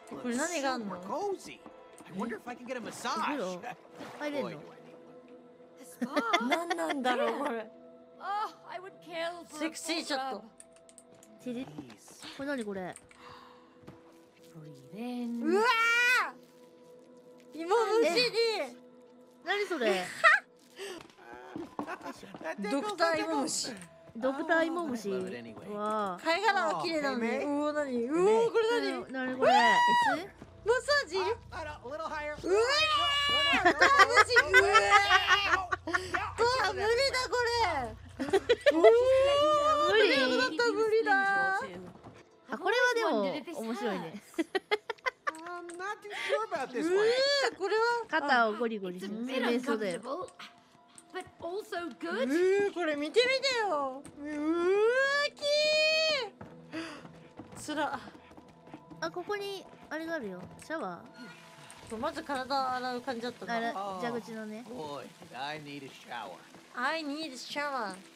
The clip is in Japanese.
これ何があんの？ Cozy. I wonder if I can get a massage. 風呂入れん Boy, の do I need one. 何なんだろうこれ。 Oh, I would kill for セ a クシー full ちょっ rub. と。 チリ Please. これ何これ Breathe in. うわー。芋虫に。 何それ That ドク tickles タ like ー a 芋虫。 ドクター芋虫 Love it anyway. わあ貝殻は綺麗なのに。 Oh, hey, うお何？うおこれ何？マッ何これサージ？ A little higher. うわー。マッサージ。うわー。うわ無理だこれ。 無理だった無理だ。 あこれはでも面白いね I'm not too sure about う this わ one. ーこれは。 肩をゴリゴリ It's す a る bit 瞑想だよ uncomfortable, but also う good. ーこれ見てみてよ。うーきー。つら。 あここにあれがあるよシャワまず体洗う感じだったーあれな。 蛇口のね Boy, I need a shower. I need shower.